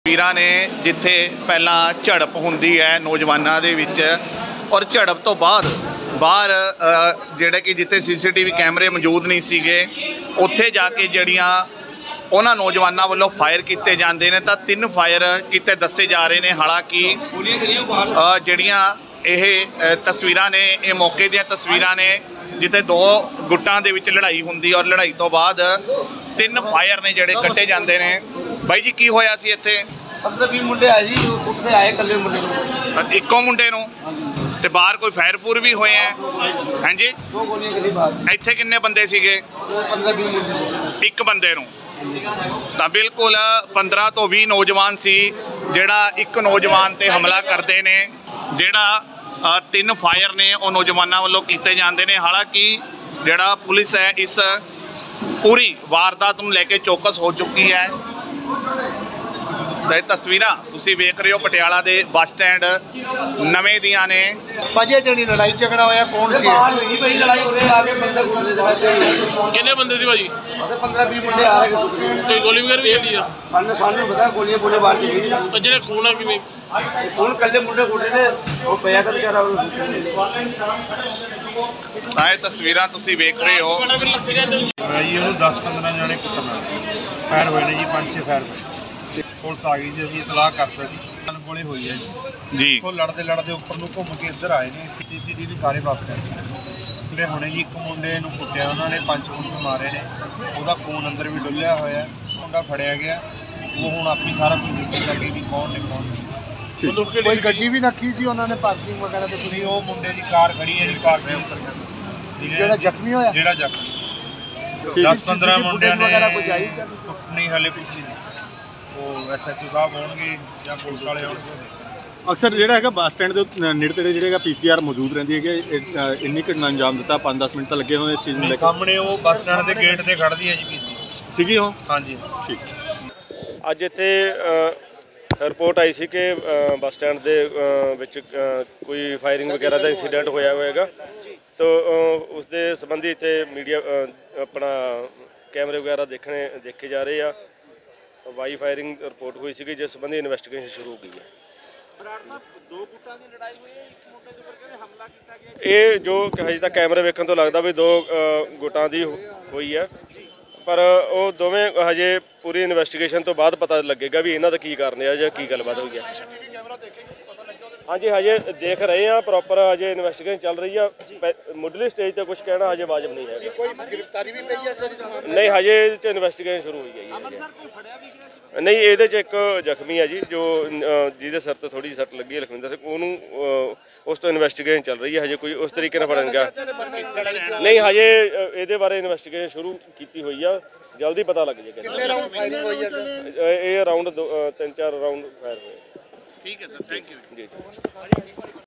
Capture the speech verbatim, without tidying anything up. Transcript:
ਵੀਰਾਂ ਨੇ ਜਿੱਥੇ ਪਹਿਲਾਂ ਝੜਪ ਹੁੰਦੀ ਹੈ ਨੌਜਵਾਨਾਂ ਦੇ ਵਿੱਚ ਔਰ ਝੜਪ ਤੋਂ ਬਾਅਦ ਬਾਹਰ ਜਿਹੜੇ ਕਿ ਜਿੱਥੇ ਸੀਸੀਟੀਵੀ ਕੈਮਰੇ ਮੌਜੂਦ ਨਹੀਂ ਸੀਗੇ ਉੱਥੇ ਜਾ ਕੇ ਜਿਹੜੀਆਂ ਉਹਨਾਂ ਨੌਜਵਾਨਾਂ ਵੱਲੋਂ ਫਾਇਰ ਕੀਤੇ ਜਾਂਦੇ ਨੇ ਤਾਂ ਤਿੰਨ ਫਾਇਰ ਕੀਤੇ ਦੱਸੇ ਜਾ ਰਹੇ ਨੇ। ਹਾਲਾਂਕਿ ਜਿਹੜੀਆਂ ਇਹ ਤਸਵੀਰਾਂ ਨੇ ਇਹ ਮੌਕੇ ਦੀਆਂ ਤਸਵੀਰਾਂ ਨੇ ਜਿੱਥੇ ਦੋ ਗੁੱਟਾਂ ਦੇ ਵਿੱਚ ਲੜਾਈ ਹੁੰਦੀ ਔਰ ਲੜਾਈ ਤੋਂ ਬਾਅਦ ਤਿੰਨ ਫਾਇਰ ਨੇ ਜਿਹੜੇ ਕੱਟੇ ਜਾਂਦੇ ਨੇ। ਬਾਈ ਜੀ ਕੀ ਹੋਇਆ ਸੀ ਇੱਥੇ? पंद्रह बीस मुंडे आए जी, उत्ते आए कल्ले मुंडे ਇੱਕੋ ਮੁੰਡੇ ਨੂੰ ਤੇ ਬਾਹਰ ਕੋਈ ਫਾਇਰ ਫੂਰ ਵੀ ਹੋਏ ਹੈ? ਹਾਂਜੀ, दो गोलियां चली बाहर। ਇੱਥੇ ਕਿੰਨੇ ਬੰਦੇ ਸੀਗੇ? पंद्रह बीस मुंडे ਇੱਕ ਬੰਦੇ ਨੂੰ ਤਾਂ ਬਿਲਕੁਲ पंद्रह ਤੋਂ ਵੀਹ ਨੌਜਵਾਨ ਸੀ ਜਿਹੜਾ ਇੱਕ ਨੌਜਵਾਨ ਤੇ ਹਮਲਾ ਕਰਦੇ ਨੇ। ਜਿਹੜਾ ਤਿੰਨ ਫਾਇਰ ਨੇ ਉਹ ਨੌਜਵਾਨਾਂ ਵੱਲੋਂ ਕੀਤੇ ਜਾਂਦੇ ਨੇ। ਹਾਲਾਂਕਿ ਜਿਹੜਾ ਪੁਲਿਸ ਹੈ ਇਸ ਪੂਰੀ ਵਾਰਦਾਤ ਨੂੰ ਲੈ ਕੇ ਚੌਕਸ ਹੋ ਚੁੱਕੀ ਹੈ। ਇਹ ਤਸਵੀਰਾਂ ਤੁਸੀਂ ਵੇਖ ਰਹੇ ਹੋ ਪਟਿਆਲਾ ਦੇ ਬੱਸ ਸਟੈਂਡ ਨਵੇਂ ਦੀਆਂ ਨੇ। ਭਾਜੀ ਜਿਹੜੀ ਲੜਾਈ ਝਗੜਾ ਹੋਇਆ ਕੌਣ ਸੀ? बाहर हुई भाई लड़ाई हो रही है आगे बंदे गुंडे जगह से कितने बंदे से भाजी? पंद्रह बीस मुंडे आ रहे हैं। कोई गोली वगैरह भी चली है? सामने सामने पता गोलियां बोले बाहर चली और जिन्हें खून है कि कौन कल्ले मुंडे गुंडे ने वो पया था बेचारा। ਤਾਂ ਇਹ ਤਸਵੀਰਾਂ ਤੁਸੀਂ ਵੇਖ ਰਹੇ ਹੋ। ਜੀ ਉਹਨੂੰ दस पंद्रह ਜਣੇ ਕੁੱਟਣਾ ਫਾਇਰ ਹੋਏ ਨੇ ਜੀ, ਪੰਜ ਛੇ ਫਾਇਰ ਹੋਏ। ਪੁਲਿਸ ਆ ਗਈ ਜੀ, ਅਸੀਂ ਇਤਲਾਹ ਕਰਤਾ ਸੀ ਗੋਲੀ ਹੋਈ ਹੈ ਜੀ ਜੀ ਉਹ ਲੜਦੇ ਲੜਦੇ ਉੱਪਰ ਨੂੰ ਘੁੰਮ ਕੇ ਇੱਧਰ ਆਏ ਨੇ। ਸੀਸੀਟੀਵੀ ਸਾਰੇ ਪਾਸੇ ਮੁੰਡੇ ਹੁਣੇ ਜੀ ਇੱਕ ਮੁੰਡੇ ਨੂੰ ਕੁੱਟਿਆ ਉਹਨਾਂ ਨੇ, ਪੰਜ ਪੁੰਜ ਮਾਰੇ ਨੇ, ਉਹਦਾ ਖੂਨ ਅੰਦਰ ਵੀ ਡੁੱਲਿਆ ਹੋਇਆ। ਮੁੰਡਾ ਫੜਿਆ ਗਿਆ, ਉਹ ਹੁਣ ਆਪੀ ਸਾਰਾ ਕੁਝ ਦੱਸਣ ਲੱਗੇ ਵੀ ਕੌਣ ਨੇ ਕੌਣ ਨਹੀਂ। ਕੋਈ ਗੱਡੀ ਵੀ ਰੱਖੀ ਸੀ ਉਹਨਾਂ ਨੇ ਪਾਰਕਿੰਗ ਵਗੈਰਾ ਤੇ? ਤੁਸੀਂ ਉਹ ਮੁੰਡੇ ਦੀ ਕਾਰ ਖੜੀ ਹੈ ਜੀ ਪਾਰਕਿੰਗ। ਜਿਹੜਾ ਜ਼ਖਮੀ ਹੋਇਆ? ਜਿਹੜਾ ਜ਼ਖਮੀ ਦਸ ਪੰਦਰਾਂ ਮੁੰਡਿਆਂ ਨੇ ਵਗੈਰਾ ਕੋਈ ਆਈ ਨਹੀਂ ਹਾਲੇ ਕੁਝ ਨਹੀਂ। ਉਹ ਐਸ ਐਚ ਓ ਸਾਹਿਬ ਹੋਣਗੇ ਜਾਂ ਪੁਲਿਸ ਵਾਲੇ ਹੋਣਗੇ। ਅਕਸਰ ਜਿਹੜਾ ਹੈਗਾ ਬੱਸ ਸਟੈਂਡ ਦੇ ਨੇੜੇ ਤੇੜੇ ਜਿਹੜੇ ਹੈਗਾ ਪੀ ਸੀ ਆਰ ਮੌਜੂਦ ਰਹਿੰਦੀ ਹੈ ਕਿ ਇੰਨੀ ਘਟਨਾ ਅੰਜਾਮ ਦਿੱਤਾ। ਪੰਜ ਦਸ ਮਿੰਟ ਤਾਂ ਲੱਗੇ ਹੋਏ ਇਸ ਚੀਜ਼ ਨੂੰ ਲੈ ਕੇ। ਸਾਹਮਣੇ ਉਹ ਬੱਸ ਸਟੈਂਡ ਦੇ ਗੇਟ ਤੇ ਖੜਦੀ ਹੈ ਜੀ ਪੀ ਸੀ ਸੀਗੀ ਉਹ? ਹਾਂਜੀ ਠੀਕ। ਅੱਜ ਇੱਥੇ ਰਿਪੋਰਟ ਆਈ ਸੀ ਕਿ ਬੱਸ ਸਟੈਂਡ ਦੇ ਵਿੱਚ ਕੋਈ ਫਾਇਰਿੰਗ ਵਗੈਰਾ ਦਾ ਇੰਸੀਡੈਂਟ ਹੋਇਆ ਹੋਏਗਾ ਤਾਂ ਉਸ ਦੇ ਸੰਬੰਧੀ ਇੱਥੇ ਮੀਡੀਆ ਆਪਣਾ ਕੈਮਰੇ ਵਗੈਰਾ ਦੇਖਣੇ ਦੇਖੇ ਜਾ ਰਹੇ ਆ। ਵਾਈ ਫਾਇਰਿੰਗ ਰਿਪੋਰਟ ਹੋਈ ਸੀ ਜਿਸ ਸੰਬੰਧੀ ਇਨਵੈਸਟੀਗੇਸ਼ਨ ਸ਼ੁਰੂ ਹੋ ਗਈ ਹੈ। ਇਹ ਜੋ ਹਜੇ ਤੱਕ ਕੈਮਰੇ ਵੇਖਣ ਤੋਂ ਲੱਗਦਾ ਵੀ ਦੋ ਗੁੱਟਾਂ ਦੀ ਹੋਈ ਹੈ, ਪਰ ਉਹ ਦੋਵੇਂ ਹਜੇ ਪੂਰੀ ਇਨਵੈਸਟੀਗੇਸ਼ਨ ਤੋਂ ਬਾਅਦ ਪਤਾ ਲੱਗੇਗਾ ਵੀ ਇਹਨਾਂ ਦਾ ਕੀ ਕਾਰਨ ਹੈ ਜਾਂ ਕੀ ਗੱਲਬਾਤ ਹੋਈ ਹੈ। ਹਾਂਜੀ ਹਜੇ ਦੇਖ ਰਹੇ ਆ, ਪ੍ਰੋਪਰ ਹਜੇ ਇਨਵੈਸਟੀਗੇਸ਼ਨ ਚੱਲ ਰਹੀ ਆ। ਮੁੱਢਲੀ ਸਟੇਜ ਤੇ ਕੁਝ ਕਹਿਣਾ ਹਜੇ ਵਾਜਬ ਨਹੀਂ ਹੈ। ਕੋਈ ਗ੍ਰਿਫਤਾਰੀ ਵੀ ਪਈ ਹੈ? ਨਹੀਂ ਹਜੇ ਇਹਦੇ 'ਚ ਇਨਵੈਸਟੀਗੇਸ਼ਨ ਸ਼ੁਰੂ ਹੋਈ ਹੈ। ਨਹੀਂ ਇਹਦੇ 'ਚ ਇੱਕ ਜ਼ਖਮੀ ਹੈ ਜੀ ਜੋ ਜਿਹਦੇ ਸਿਰ ਤੇ ਥੋੜੀ ਸੱਟ ਲੱਗੀ ਹੈ, ਲਖਵਿੰਦਰ ਸਿੰਘ, ਉਹਨੂੰ ਉਸ ਤੋਂ ਇਨਵੈਸਟੀਗੇਸ਼ਨ ਚੱਲ ਰਹੀ ਹੈ। ਹਜੇ ਕੋਈ ਉਸ ਤਰੀਕੇ ਨਾਲ ਫੜਨ ਗਿਆ ਨਹੀਂ। ਹਜੇ ਇਹਦੇ ਬਾਰੇ ਇਨਵੈਸਟੀਗੇਸ਼ਨ ਸ਼ੁਰੂ ਕੀਤੀ ਹੋਈ ਆ, ਜਲਦੀ ਪਤਾ ਲੱਗ ਜਾਏਗਾ। ਕਿੰਨੇ ਰਾਉਂਡ ਫਾਇਰਿੰਗ ਹੋਈ ਹੈ ਸਰ? ਇਹ ਰਾਉਂਡ ਤਿੰਨ ਚਾਰ ਰਾਉਂਡ ਫਾਇਰ ਹੋਏ। ਠੀਕ ਹੈ ਸਰ, ਥੈਂਕ ਯੂ ਜੀ ਜੀ।